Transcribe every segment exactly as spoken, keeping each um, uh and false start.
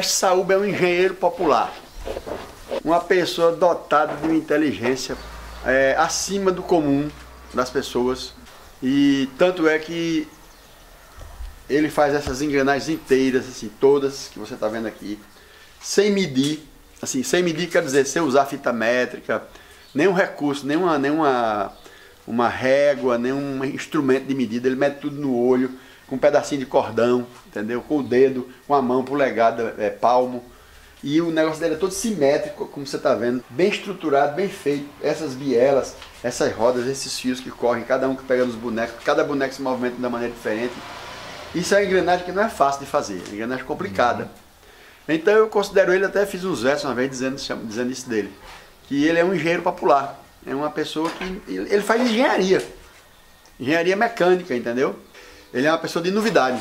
mestre Saúba é um engenheiro popular, uma pessoa dotada de uma inteligência é, acima do comum das pessoas, e tanto é que ele faz essas engrenagens inteiras, assim, todas que você está vendo aqui, sem medir, assim, sem medir quer dizer, sem usar fita métrica, nenhum recurso, nenhuma, nenhuma uma régua, nenhum instrumento de medida, ele mede tudo no olho, com um pedacinho de cordão, entendeu? Com o dedo, com a mão, polegada, é, palmo. E o negócio dele é todo simétrico, como você está vendo, bem estruturado, bem feito. Essas bielas, essas rodas, esses fios que correm, cada um que pega nos bonecos, cada boneco se movimenta de uma maneira diferente. Isso é uma engrenagem que não é fácil de fazer, é uma engrenagem complicada. Uhum. Então eu considero ele, até fiz uns versos uma vez dizendo, dizendo isso dele, que ele é um engenheiro popular, é uma pessoa que, ele faz engenharia, engenharia mecânica, entendeu? Ele é uma pessoa de novidade.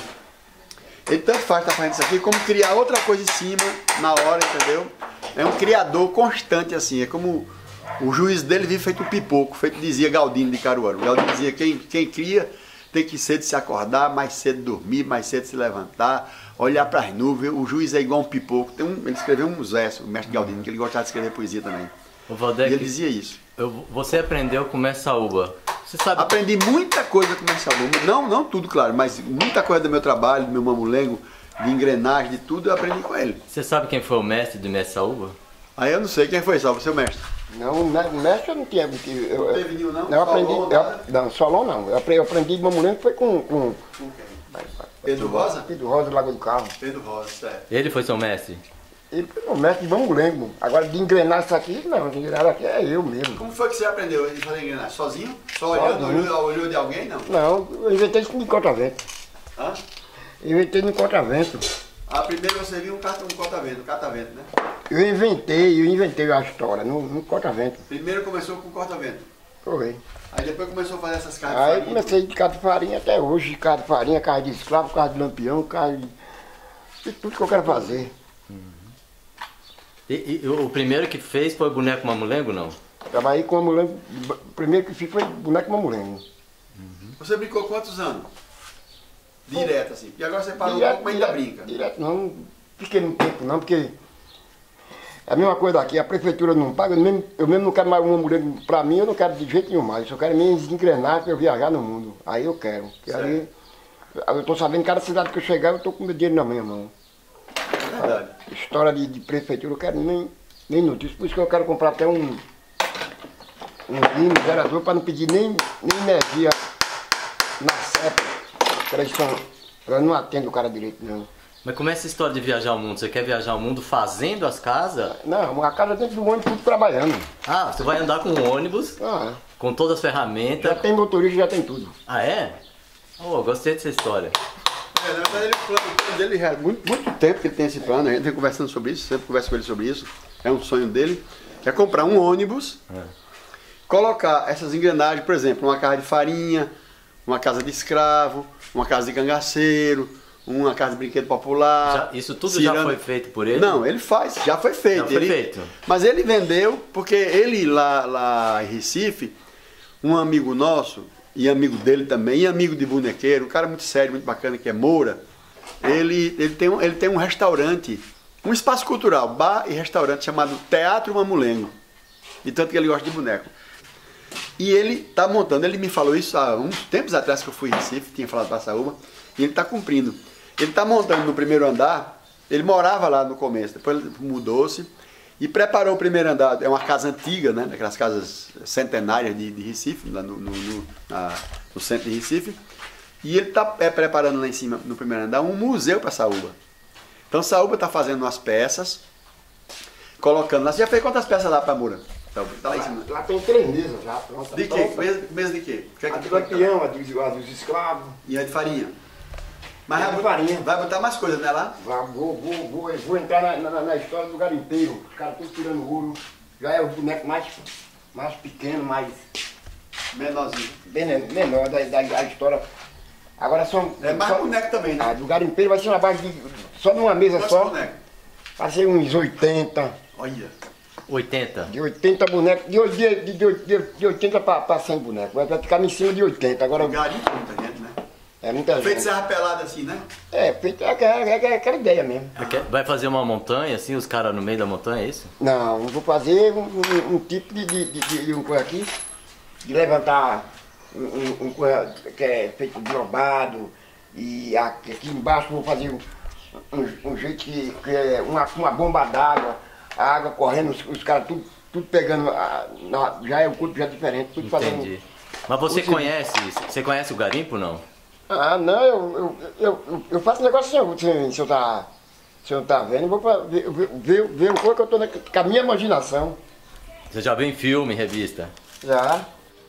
Ele tanto faz estar fazendo isso aqui, como criar outra coisa em cima, na hora, entendeu? É um criador constante, assim, é como o juiz dele vive feito um pipoco, feito dizia Galdino de Caruaru. Galdino dizia, quem, quem cria tem que cedo se acordar, mais cedo dormir, mais cedo se levantar, olhar para as nuvens. O juiz é igual um pipoco. Tem um, ele escreveu uns versos, o mestre Galdino, que ele gostava de escrever poesia também. O Valdec, e ele dizia isso. Eu, você aprendeu com o mestre Saúba. Você sabe... Aprendi muita coisa com o mestre Saúba. Não, não tudo, claro, mas muita coisa do meu trabalho, do meu mamulengo, de engrenagem, de tudo, eu aprendi com ele. Você sabe quem foi o mestre do mestre Saúba? Aí eu não sei quem foi, Salva, seu mestre. Não, mestre eu não tinha. Porque eu, não teve nenhum, não? Eu aprendi. Solon, eu, não, Solon não. Eu aprendi, eu aprendi de mamulengo foi com. com Pedro Rosa? Pedro Rosa, do Lago do Carro. Pedro Rosa, certo. Ele foi seu mestre? Ele foi o mestre de mamulengo. Agora de engrenar isso aqui, não, de engrenar aqui é eu mesmo. Como foi que você aprendeu a fazer engrenagem? Sozinho? Só olhando, olhou, olhou de alguém, não? Não, eu inventei isso no corta-vento. Hã? Eu inventei no corta-vento. Ah, primeiro você viu um, um corta-vento, um catavento, né? Eu inventei, eu inventei a história no, no corta-vento. Primeiro começou com corta-vento? Foi. Aí depois começou a fazer essas carnes Aí de farinha? Aí comecei de carne de farinha até hoje, carne de farinha, carne de escravo, carne de lampião, carne de... tudo que eu quero fazer. Uhum. E, e o primeiro que fez foi boneco mamulengo, não? Trabalhei com mamulengo, o primeiro que fiz foi boneco mamulengo. Uhum. Você brincou quantos anos? Direto assim. E agora você parou direto, um pouco, mas ainda brinca? Direto não, fiquei no tempo não, porque é a mesma coisa daqui, a prefeitura não paga, eu mesmo, eu mesmo não quero mais um mamulengo pra mim, eu não quero de jeito nenhum mais, eu só quero me engrenar para eu viajar no mundo. Aí eu quero. Porque aí, eu tô sabendo que cada cidade que eu chegar, eu tô com meu dinheiro na minha mão. É verdade. A história de, de prefeitura, eu quero nem, nem notícia, por isso que eu quero comprar até um um vinho, gerador, para não pedir nem, nem energia na cepa. Eles, são, eles não atendem o cara direito, não. Mas como é essa história de viajar o mundo? Você quer viajar o mundo fazendo as casas? Não, a casa dentro do ônibus, tudo trabalhando. Ah, você vai andar com um ônibus, ah, com todas as ferramentas. Já tem motorista, já tem tudo. Ah, é? Oh, gostei dessa história. É, na verdade, ele, o plano dele já há muito, muito tempo que ele tem esse plano, a gente vem conversando sobre isso, sempre conversa com ele sobre isso, é um sonho dele, é comprar um ônibus, é. colocar essas engrenagens, por exemplo, uma casa de farinha, uma casa de escravo, uma casa de cangaceiro, uma casa de brinquedo popular. Já, isso tudo ciranda. Já foi feito por ele? Não, ele faz, já foi feito. Já foi ele, feito. Mas ele vendeu, porque ele lá, lá em Recife, um amigo nosso, e amigo dele também, e amigo de bonequeiro, um cara muito sério, muito bacana, que é Moura, ele, ele, tem, um, ele tem um restaurante, um espaço cultural, bar e restaurante chamado Teatro Mamulengo, de tanto que ele gosta de boneco. E ele está montando, ele me falou isso há uns tempos atrás que eu fui em Recife, tinha falado para a Saúba, e ele está cumprindo. Ele está montando no primeiro andar, ele morava lá no começo, depois ele mudou-se e preparou o primeiro andar, é uma casa antiga, né, daquelas casas centenárias de, de Recife, lá no, no, no, na, no centro de Recife, e ele está é, preparando lá em cima, no primeiro andar, um museu para a Saúba. Então Saúba está fazendo umas peças, colocando lá. Você já fez quantas peças lá para Moura? Tá lá em cima. Lá tem três mesas já. Pronto, de quê? Mesa, mesa de quê? Que é a que de lampião, a dos, a dos escravos. E a de farinha? Mas e a vai, de farinha. Vai botar mais coisas, né, lá? Vai, vou, vou, vou, vou entrar na, na, na história do garimpeiro. Os caras todos tirando ouro. Já é o boneco mais, mais pequeno, mais... Menorzinho. Bem menor da, da, da história. Agora são... É mais só, boneco também, né? Ah, do garimpeiro vai ser uma base de... Só numa mesa Quantos só. bonecos? Vai ser uns oitenta. Olha. oitenta? De oitenta bonecos, de, de, de, de, de oitenta para cem bonecos. Vai ficar em cima de oitenta. Agora, garimpo muita gente, né? É muita Feito gente. serra pelada assim, né? É, feito, é, é, é, é aquela ideia mesmo. Vai fazer uma montanha, assim, os caras no meio da montanha, é isso? Não, vou fazer um, um, um tipo de, de, de, de um coisa aqui, de levantar um, um, um coisa que é feito de lobado, e aqui, aqui embaixo vou fazer um, um, um jeito que, que é uma, uma bomba d'água, a água correndo, os, os caras tudo, tudo pegando, a, na, já é o corpo já é diferente, tudo Entendi. fazendo. Mas você o conhece, você conhece o garimpo, não? Ah, não, eu, eu, eu, eu faço negócio sem, sem, se eu tá, se eu tá vendo, eu vou pra, ver, ver, ver, ver um pouco que eu tô na, com a minha imaginação. Você já viu em filme, em revista? Já.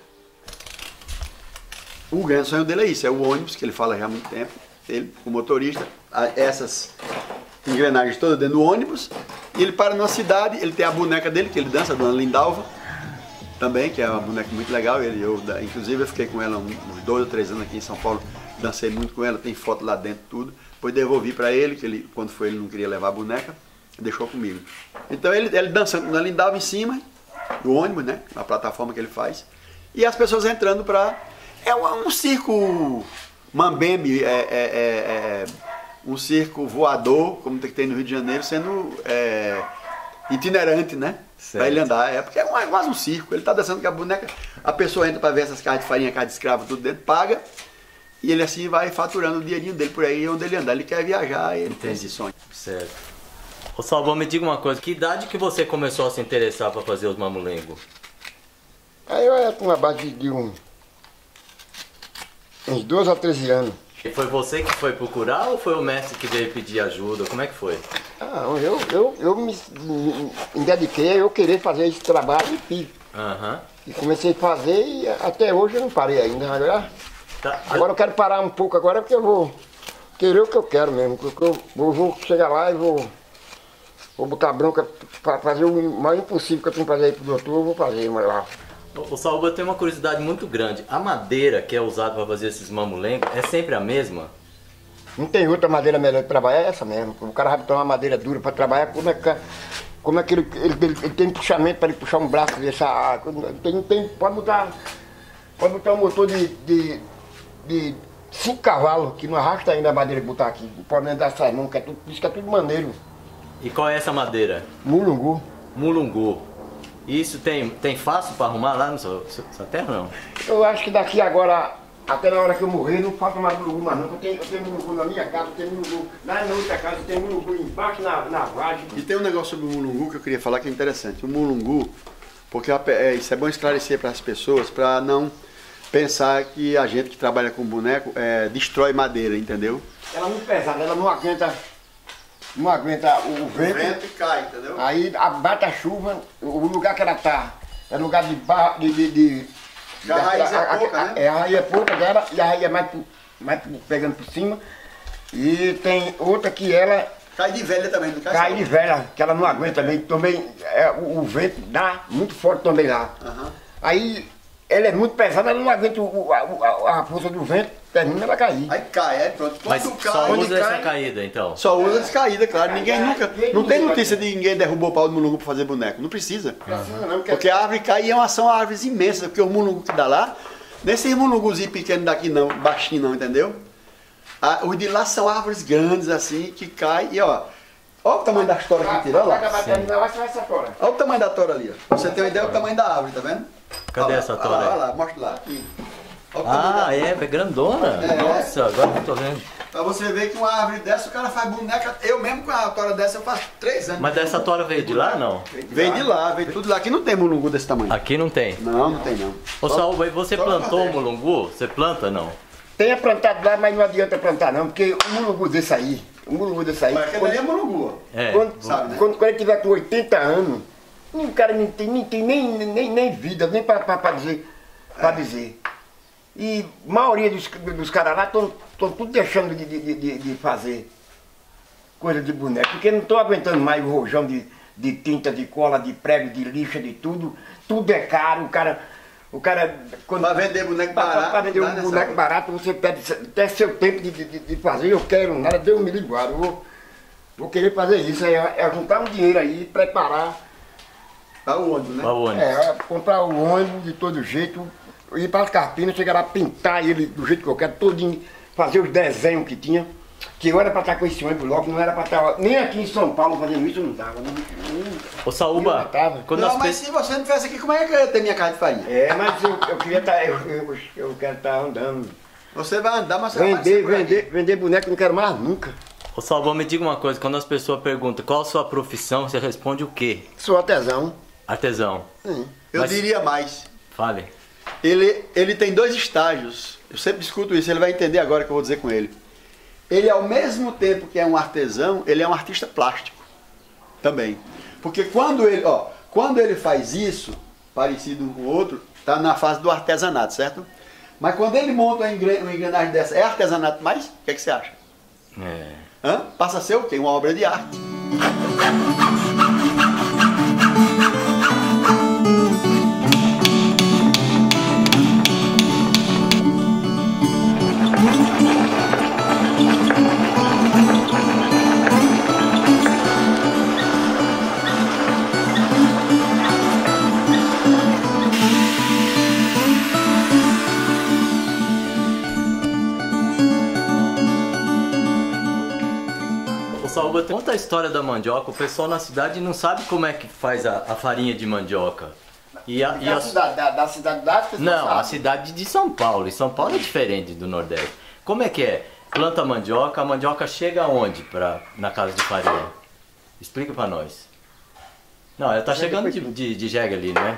O grande sonho dele é isso, é o ônibus, que ele fala já há muito tempo. Ele, o motorista, a- essas engrenagens todas dentro do ônibus, e ele para numa cidade, ele tem a boneca dele, que ele dança, a Dona Lindalva, também, que é uma boneca muito legal. Ele, eu, da- inclusive eu fiquei com ela uns dois ou três anos aqui em São Paulo, dancei muito com ela, tem foto lá dentro, tudo. Depois devolvi para ele, que ele, quando foi ele não queria levar a boneca, deixou comigo. Então ele, ele dançando com a Lindalva em cima do ônibus, né, na plataforma que ele faz, e as pessoas entrando para... É um, um circo mambembe, é, é, é, é um circo voador, como tem que ter no Rio de Janeiro, sendo é, itinerante, né? Para ele andar. É porque é, um, é quase um circo. Ele tá dançando com a boneca, a pessoa entra para ver essas carnes de farinha, carne de escravo, tudo dentro, paga, e ele assim vai faturando o dinheirinho dele por aí onde ele andar. Ele quer viajar, ele tem esse sonho. Certo. Ô Salvão, me diga uma coisa, que idade que você começou a se interessar para fazer os mamulengos? Aí eu era com uma base de um, uns doze a treze anos. E foi você que foi procurar ou foi o mestre que veio pedir ajuda? Como é que foi? Ah, eu, eu, eu me, me, me dediquei a eu querer fazer esse trabalho e fiz. Aham. E comecei a fazer e até hoje eu não parei ainda. Agora, Tá. agora eu quero parar um pouco agora porque eu vou querer o que eu quero mesmo. Porque eu vou, vou chegar lá e vou, vou botar bronca para fazer o mais impossível que eu tenho que fazer aí pro doutor, eu vou fazer mas lá. O Salva, eu tenho uma curiosidade muito grande. A madeira que é usada para fazer esses mamulengos é sempre a mesma? Não tem outra madeira melhor de trabalhar, é essa mesmo. O cara vai botar uma madeira dura para trabalhar, como é que, como é que ele, ele, ele, ele tem puxamento para ele puxar um braço desse? Ah, tem, tem, pode botar, pode botar um motor de, de, de cinco cavalos, que não arrasta ainda a madeira que botar aqui. O problema da Saimão, que é tudo, isso que é tudo maneiro. E qual é essa madeira? Mulungu. Mulungu. Isso tem, tem fácil para arrumar lá na sua, sua terra ou não? Eu acho que daqui agora, até na hora que eu morrer, não falta mais mulungu mais não. Eu tenho, eu tenho mulungu na minha casa, eu tenho mulungu lá na outra casa, eu tenho mulungu embaixo na, na vagem. E tem um negócio sobre o mulungu que eu queria falar que é interessante. O mulungu, porque é, isso é bom esclarecer para as pessoas, para não pensar que a gente que trabalha com boneco é, destrói madeira, entendeu? Ela é muito pesada, ela não aguenta, não aguenta o, o vento. O vento cai, entendeu? Aí bate a chuva, o lugar que ela tá é lugar de barro, de... de, de a raiz é pouca, a, né? É, a raiz é pouca dela e a raiz é mais, mais pegando por cima. E tem outra que ela Cai de velha também, não cai? cai só? de velha, que ela não aguenta também. Também é, o, o vento dá muito forte também lá. Aham. Aí ela é muito pesada, ela não aguenta o, o, a, a força do vento, termina ela cair. Aí cai, aí pronto. Mas Quando só cai, usa essa cai, caída então? só usa descaída, claro. Ninguém Aí, nunca. aí, Não tem aí, notícia de ninguém derrubou o pau do mulungu para fazer boneco. Não precisa. Precisa não, porque Porque a árvore cai e é uma, são árvores imensas, porque o mulungu que dá lá, nesses mulunguzinhos pequenos daqui não, baixinho não, entendeu? Ah, os de lá são árvores grandes assim, que caem e ó. Olha o tamanho da tora que tirou lá. Olha o tamanho da tora ali, ó. Pra você ter uma ideia do tamanho da árvore, tá vendo? Cadê Olha lá, essa olha tora lá, aí? olha lá, mostra lá. Aqui. Olha o tamanho da- Ah, é, é grandona? É. Nossa, agora que eu tô vendo. Pra você ver que uma árvore dessa, o cara faz boneca. Eu mesmo com a tora dessa, eu faço três anos. Mas dessa tora veio de lá, não? Vem de lá, vem tudo lá. Aqui não tem mulungu desse tamanho. Aqui não tem. Não, não tem não. Ô Saúl, aí você só no plantou o Nordeste. mulungu? Você planta não? Tenha plantado lá, mas não adianta plantar não, porque o mulungu desse aí, o mulungu desse aí, Mas aquele ali é mulungu, ó. É. quando, sabe, né? quando, quando ele tiver com oitenta anos, o cara não tem, nem, tem nem, nem, nem vida, nem pra, pra, pra dizer, pra dizer. E a maioria dos, dos caras lá estão tudo deixando de, de, de, de fazer coisa de boneco, porque não estão aguentando mais o rojão de, de tinta, de cola, de prego, de lixa, de tudo. Tudo é caro, o cara... O cara, quando Pra vender boneco pra- barato, pra vender dá um nessa boneco hora. barato, você perde até seu tempo de, de, de fazer. Eu quero nada, Deus me livre, eu vou, vou querer fazer isso. É, é juntar um dinheiro aí, preparar, Tá o ônibus, né? Pra onde? é, comprar o ônibus de todo jeito, ir para as Carpinas, chegar lá, pintar ele do jeito que eu quero, todinho, fazer os desenhos que tinha. Que eu era para estar com esse ônibus logo, não era para estar. Nem aqui em São Paulo fazendo isso, eu não estava. Ô Saúba, quando não, nós mas pe- se você não tivesse aqui, como é que eu ia ter minha casa de farinha? É, mas eu, eu queria estar. Eu, eu, eu quero estar andando. Você vai andar, mas você vai Vender, por aqui. vender, vender boneco eu não quero mais nunca. Ô Saúba, me diga uma coisa, quando as pessoas perguntam qual a sua profissão, você responde o quê? Sou artesão. Artesão. Sim. Eu Mas- diria mais. Fale. Ele, ele tem dois estágios. Eu sempre escuto isso, ele vai entender agora que eu vou dizer com ele. Ele, ao mesmo tempo que é um artesão, ele é um artista plástico também. Porque quando ele, ó, quando ele faz isso, parecido um com o outro, está na fase do artesanato, certo? Mas quando ele monta uma engren- uma engrenagem dessa, é artesanato mais? O que, é que você acha? É. Hã? Passa a ser o quê? Uma obra de arte. Ô Saúba, conta a história da mandioca. O pessoal na cidade não sabe como é que faz a, a farinha de mandioca. E a, e Da a- cidade, da, da cidade da arte, Não, a sabe? cidade de São Paulo. E São Paulo é diferente do Nordeste. Como é que é? Planta mandioca, a mandioca chega aonde pra, na casa de farinha? Explica pra nós. Não, ela tá chegando de, de, de jegue ali, né?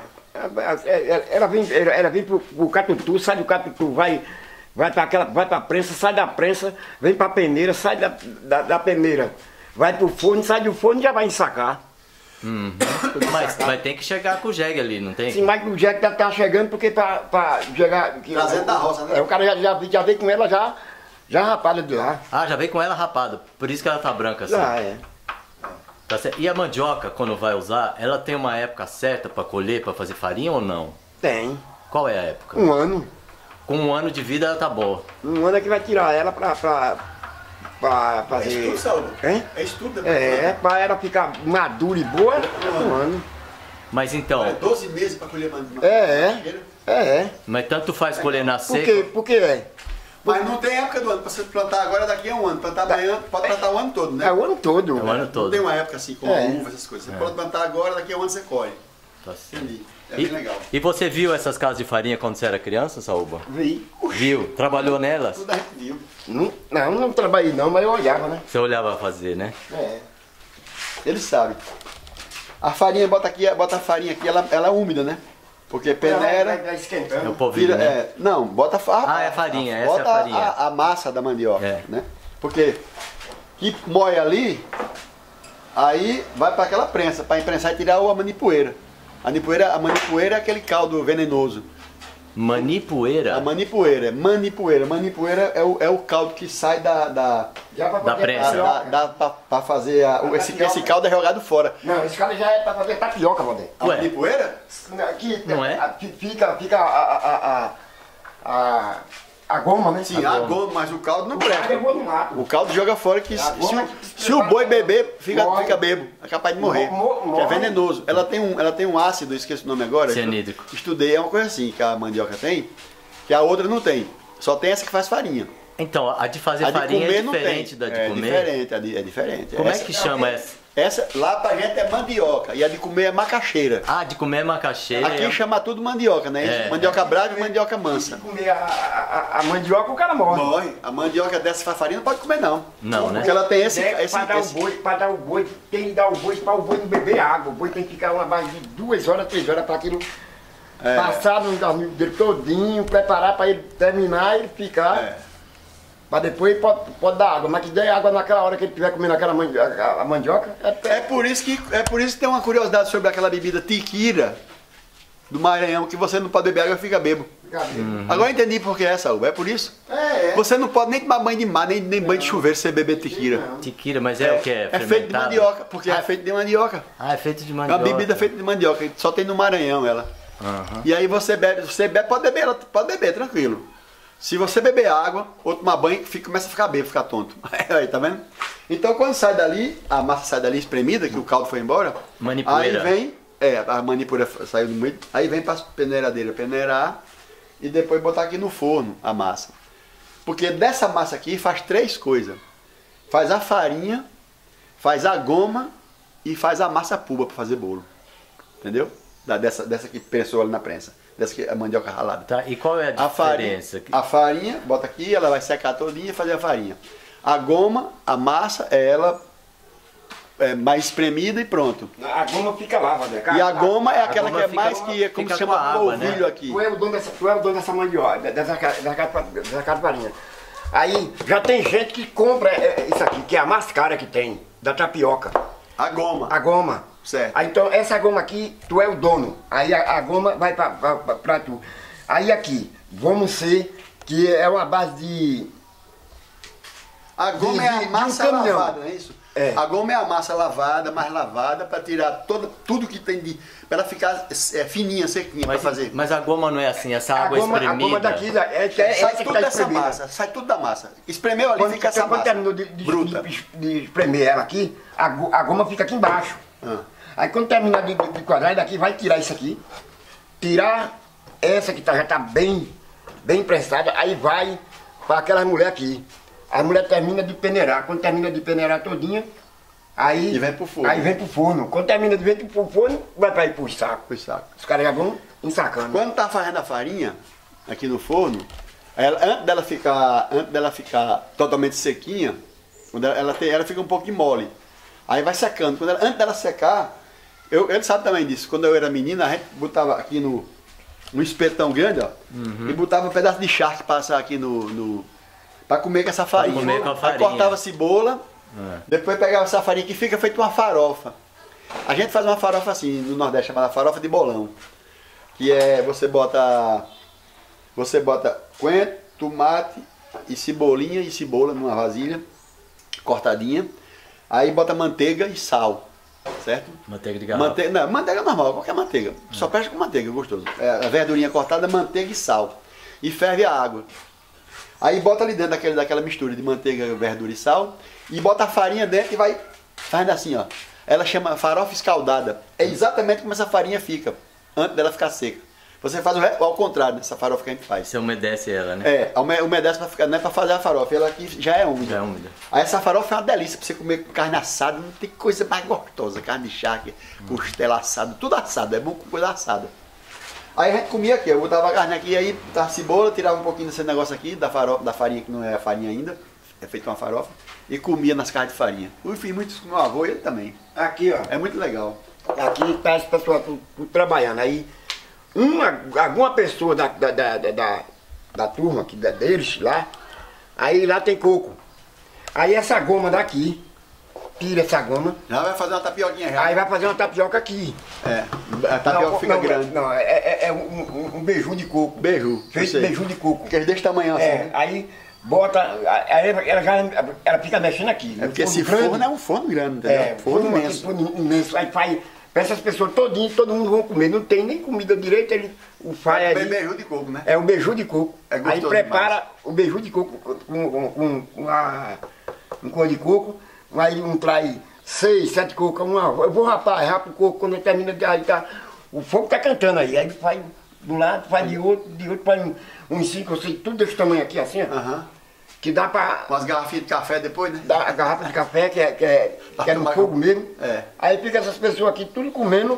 Ela vem, ela, ela vem pro, pro catutu, sai do catutu, vai, vai para aquela, vai pra prensa, sai da prensa, vem pra peneira, sai da, da, da peneira, vai pro forno, sai do forno e já vai ensacar. Uhum. Mas vai ter que chegar com o jegue ali, não tem? Sim, mas o Jack tá, tá chegando porque pra, pra chegar. que- Trazendo da roça, né? É, o cara já, já, já veio com ela já, já rapada de lá. Ah, já veio com ela rapada. Por isso que ela tá branca assim. Já é. Tá certo. E a mandioca, quando vai usar, ela tem uma época certa pra colher, pra fazer farinha ou não? Tem. Qual é a época? Um ano. Com um ano de vida ela tá boa. Um ano é que vai tirar ela pra, pra, pra É fazer. estudo, Saúl. Hein? É estudo depois. É, pra ela ficar madura e boa, um ano. Mas então, É doze meses para colher mandioca. É, é. É. mas tanto faz colher na Por seca. quê? Por que é? Mas não tem época do ano. Para você plantar agora, daqui a um ano. Plantar amanhã, pode plantar o ano todo, né? É o ano todo. É o ano Não todo. tem uma época assim, como É. uva, essas coisas. Você pode plantar agora, daqui a um ano você colhe. Tá certo. Entendi. É E, bem legal. e você viu essas casas de farinha quando você era criança, Saúba? Vi. Viu? Trabalhou nelas? Tudo a gente viu. Não, não, não trabalhei não, mas eu olhava, né? Você olhava fazer, né? É. Eles sabem. A farinha, bota aqui, bota a farinha aqui, ela, ela é úmida, né? Porque peneira, Vai É o esquentando. polvilho, vira, né? é, não, bota a farinha. Ah, é a farinha, essa é a bota farinha. A, a massa da mandioca, É. né? Porque que moe ali, aí vai para aquela prensa, para imprensar e tirar a manipoeira. A manipoeira, a manipoeira é aquele caldo venenoso. A Manipoeira? manipoeira, é manipoeira. Manipoeira é o, é o caldo que sai da, da, Já pra Da fazer prensa. da, tapioca. da, da pra fazer a, o- esse, esse caldo é jogado fora. Não, esse cara já é pra fazer tapioca, Valdir. A Ué. manipoeira? Aqui, Não é? a- Fica, fica a, a, a, a, a goma, né? Sim, a goma, mas o caldo não O cara presta. levou no mato. O caldo joga fora que A se, goma se o boi beber, fica, morre. fica bebo. É capaz de morrer. Mo- mo- Que é morre. venenoso. Ela tem, um, ela tem um ácido, esqueci o nome agora. Cianídrico. Eu Estudei, é uma coisa assim que a mandioca tem, que a outra não tem. Só tem essa que faz farinha. Então, a de fazer A de farinha comer é não diferente tem. da de é comer? diferente, a de- é diferente. Como essa, é que chama essa? Essa, lá pra gente é mandioca. E a de comer é macaxeira. Ah, de comer é macaxeira. Aqui chama tudo mandioca, né? É. Mandioca brava e mandioca Se mansa. comer a, a, a mandioca, o cara morre. Morre. A mandioca dessa faz farinha não pode comer, não. Não, né? Porque ela tem esse. É, esse, pra dar esse o boi, pra dar o boi, tem que dar o boi para o boi não beber água. O boi tem que ficar uma base de duas horas, três horas para aquilo É. passar no dormir dele todinho, preparar para ele terminar e ficar. É. Para depois pode, pode dar água. Mas que der água naquela hora que ele estiver comendo aquela mandioca, a, a mandioca é, É por isso que é por isso que tem uma curiosidade sobre aquela bebida tiquira do Maranhão, que você não pode beber água e fica bebo. Hum. Agora eu entendi por que é essa, Uva. É por isso. É, é. Você não pode nem tomar banho de mar, nem, nem banho de chuveiro se você beber tiquira. Tiquira, mas é, o que? É, É feito de fermentado? mandioca, porque é feito de mandioca. Ah, é feito de É uma mandioca. bebida feita de mandioca, só tem no Maranhão ela. Aham. E aí você bebe, você bebe, pode beber, ela pode beber, tranquilo. Se você beber água ou tomar banho, fica, começa a ficar bebo, ficar tonto. Aí, tá vendo? Então quando sai dali, a massa sai dali espremida, que o caldo foi embora, Manipoeira. aí vem, é, a manipoeira saiu do meio, aí vem para a peneiradeira peneirar e depois botar aqui no forno a massa. Porque dessa massa aqui faz três coisas. Faz a farinha, faz a goma e faz a massa pulpa para fazer bolo. Entendeu? Da, dessa, dessa que prensou ali na prensa. Dessa que é a mandioca ralada. Tá, e qual é a A farinha, diferença? a farinha, bota aqui, ela vai secar todinha e fazer a farinha. A goma, a massa, é ela é mais espremida e pronto. A goma fica lá, Vadeca. E a goma é a aquela goma que é fica- mais que é como fica se com chama a água, polvilho né? aqui. Tu é o dono dessa, tu é o dono dessa mandioca, dessa, dessa, dessa casa de farinha. Aí já tem gente que compra é, isso aqui, que é a mais cara que tem, da tapioca. A goma. A goma. Certo. Aí então essa goma aqui, tu é o dono. Aí a, a goma vai pra, pra, pra, pra tu. Aí aqui, vamos ser, que é uma base de... A goma de- é a de um massa caminhão. lavada, não é isso? É. A goma é a massa lavada, mais lavada, para tirar toda, tudo que tem de. Para ela ficar é, fininha, sequinha, para Mas, fazer. mas a goma não é assim, essa A água goma, a espremida. goma daqui, é, é, é essa sai que tudo tá dessa espremida. massa, sai tudo da massa. Espremeu ali, Quando, fica essa quando massa. terminou de, de, bruta. de, de espremer ela aqui, a, go- a goma fica aqui embaixo. Ah. Aí quando terminar de, de, de quadrar, daqui vai tirar isso aqui, tirar essa que tá, já tá bem, bem prensada, aí vai para aquelas mulheres aqui. A mulher termina de peneirar, quando termina de peneirar todinha, aí E vem pro forno. Aí vem pro forno. Quando termina de vir pro forno, vai para ir pro saco. Pro saco. Os caras já vão ensacando. Quando tá fazendo a farinha aqui no forno, ela, antes dela ficar, antes dela ficar totalmente sequinha, quando ela, ela, tem, ela fica um pouco mole. Aí vai secando. Quando ela, antes dela secar, eu, ele sabe também disso. Quando eu era menina, a gente botava aqui no, no espetão grande, ó, e botava um pedaço de charque para passar aqui no, no para comer com essa farinha. comer com a Aí farinha. cortava a cebola, É. depois pegava essa farinha que fica feito uma farofa. A gente faz uma farofa assim no Nordeste, chamada farofa de bolão. Que é, você bota você bota coentro, tomate e cebolinha e cebola numa vasilha cortadinha. Aí bota manteiga e sal, certo? Manteiga de garrafa. Manteiga, não, manteiga normal, qualquer manteiga. Só presta com manteiga, gostoso. É, a verdurinha cortada, manteiga e sal. E ferve a água. Aí bota ali dentro daquele, daquela mistura de manteiga, verdura e sal. E bota a farinha dentro e vai fazendo assim, ó. Ela chama farofa escaldada. É exatamente como essa farinha fica, antes dela ficar seca. Você faz o re- ao contrário dessa farofa que a gente faz. Você umedece ela, né? É, ume- umedece pra ficar, não é pra fazer a farofa, ela aqui já é úmida. Já é úmida. Aí essa farofa é uma delícia pra você comer com carne assada, não tem coisa mais gostosa, carne de charque, costela assada, tudo assado, é bom com coisa assada. Aí a gente comia aqui, eu botava a carne aqui, aí botava cebola, tirava um pouquinho desse negócio aqui, da, farofa, da farinha, que não é a farinha ainda, é feito uma farofa, e comia nas carnes de farinha. Eu fiz muito isso com meu avô e ele também. Aqui, ó. É muito legal. Aqui tá as pessoas tudo, tudo trabalhando. Aí uma, alguma pessoa da, da, da, da, da, da turma aqui, da, deles lá, aí lá tem coco. Aí essa goma daqui, tira essa goma, Já vai fazer uma tapioquinha já. aí vai fazer uma tapioca aqui. É, a tapioca Não, fica não, grande. Não, é, é, é um, um, um beiju de coco. Beiju. eu Feito sei. beiju de coco. Porque eles desse tamanho assim. É, né? aí bota, aí ela já ela fica mexendo aqui. É porque Um esse grande. forno é um forno grande, entendeu? É, forno forno imenso. aqui, forno imenso. Aí faz, para essas pessoas todinho, todo mundo vão comer. Não tem nem comida direita, ele o faz É ali. beiju de coco, né? É o beiju de coco. É Aí gostoso prepara o beiju de coco com, com, com, com a, um cor de coco. Aí um traz seis, sete cocos. Uma, eu vou rapar, rapa o coco quando ele termina de aí tá. O fogo tá cantando aí. Aí faz de um lado, faz de outro, de outro, faz um- uns cinco ou seis, tudo desse tamanho aqui, assim, ó. Aham. Que dá pra Com as garrafinhas de café depois, né? dar a garrafa de café, que é, que é, que é no fogo mesmo. É. Aí fica essas pessoas aqui tudo comendo,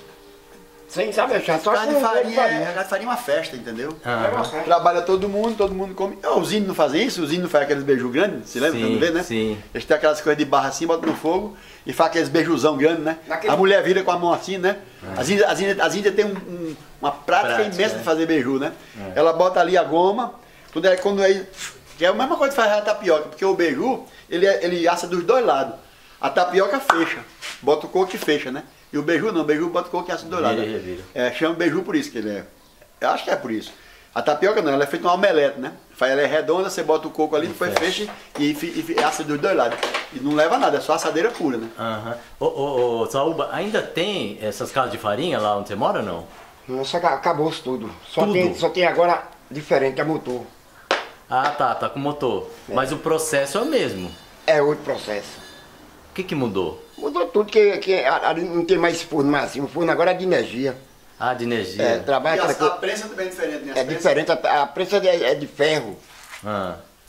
sem saber achar. Só Carne com de um farinha, pouco de é, carne de farinha é uma festa, entendeu? Ah, É uma festa. Trabalha todo mundo, todo mundo come. Ah, os índios não fazem isso? Os índios não fazem aqueles beijos grandes, se lembra? Sim, Quando vê, né? sim. Eles têm aquelas coisas de barra assim, botam no fogo e faz aqueles beijuzão grandes, né? Naquele- A mulher vira com a mão assim, né? As índias, as índias, as índias têm um- um- uma prática, Prática, imensa é. de fazer beiju, né? Ela bota ali a goma, quando é, quando é, que é a mesma coisa que faz a tapioca, porque o beiju, ele, é- ele assa dos dois lados. A tapioca fecha, bota o coco e fecha, né? E o beiju não, o beiju bota o coco e assa dos dois Vira lados. e revira. É, chama beiju por isso que ele é. Eu acho que é por isso. A tapioca não, ela é feita um omelete, né? Ela é redonda, você bota o coco ali, depois fecha e, e, e assa dos dois lados. E não leva nada, é só assadeira pura, né? Aham. Ô, ô, ô, Saúba, ainda tem essas casas de farinha lá onde você mora ou não? Nossa, acabou-se tudo. Só, Tudo? Tem, só tem agora diferente, é motor. Ah, tá, tá com motor. Mas o processo é o mesmo. É outro processo. O que que mudou? Mudou tudo, que, que ali não tem mais forno mais assim. O forno agora é de energia. Ah, de energia. É, trabalha E aquela a, a coisa- prensa também é diferente, né? As é prensas- diferente, a, a prensa é, é de ferro. Ah.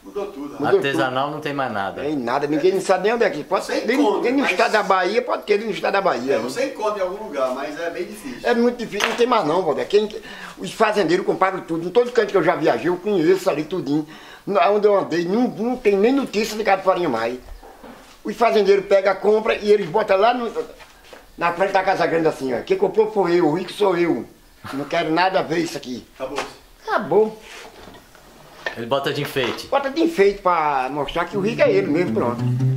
Mudou tudo. Mudou Artesanal não tem mais nada. Tem nada, ninguém não sabe nem onde é que. Pode Você ser nem, encontra, nem no mas- estado da Bahia, pode ter nem no estado da Bahia. É, né? você encontra em algum lugar, mas é bem difícil. É muito difícil, não tem mais não, Valdé. Quem, os fazendeiros compram tudo. Em todo canto que eu já viajei, eu conheço ali tudinho. Onde eu andei, não, não tem nem notícia de cada farinha mais. Os fazendeiros pegam, compram e eles botam lá no, na frente da Casa Grande assim, ó. Quem comprou foi eu, o rico sou eu. Não quero nada a ver isso aqui. Acabou. Acabou. Ele bota de enfeite. Bota de enfeite pra mostrar que o rico é ele mesmo, pronto.